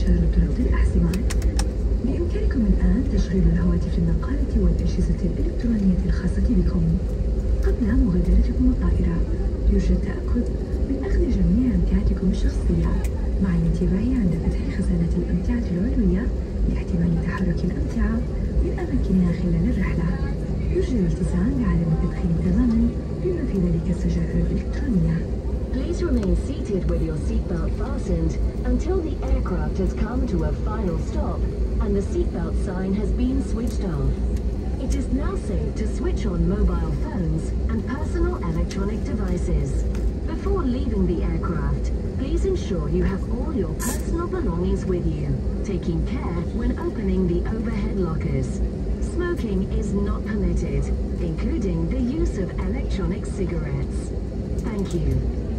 انتشار طرق الأحزمة. بإمكانكم الآن تشغيل الهواتف النقالة والأجهزة الإلكترونية الخاصة بكم. قبل مغادرتكم الطائرة يرجى التأكد من أخذ جميع أمتعتكم الشخصية مع الانتباه عند فتح خزانة الأمتعة العلوية لاحتمال تحرك الأمتعة من أماكنها خلال الرحلة. يرجى الالتزام بعدم التدخين تماما بما في ذلك السجائر الإلكترونية. Please remain seated with your seatbelt fastened until the aircraft has come to a final stop and the seatbelt sign has been switched off. It is now safe to switch on mobile phones and personal electronic devices. Before leaving the aircraft, please ensure you have all your personal belongings with you, taking care when opening the overhead lockers. Smoking is not permitted, including the use of electronic cigarettes. Thank you.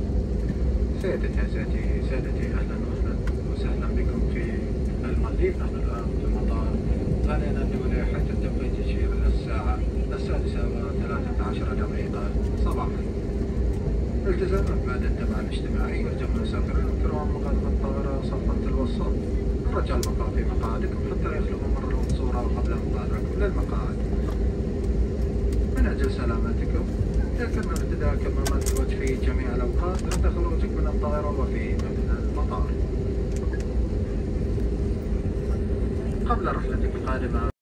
سادتي أهلا وسهلا بكم في المالديف. نحن الآن في المطار غالينا الدولي حيث التوقيت يشير إلى الساعة 6:13 صباحا. التزاما بعد التبع الاجتماعي يرجى من المسافرين الكرام مغادرة الطائرة صفا الوسط. رجاء البقاء في مقاعدكم حتى يخلو ممر الصورة قبل مغادرتكم للمقاعد. من أجل سلامتكم يمكن ارتداء كمامات الوجه في جميع الأوقات عند خروجك من الطائرة وفي مبنى المطار. قبل رحلتك القادمة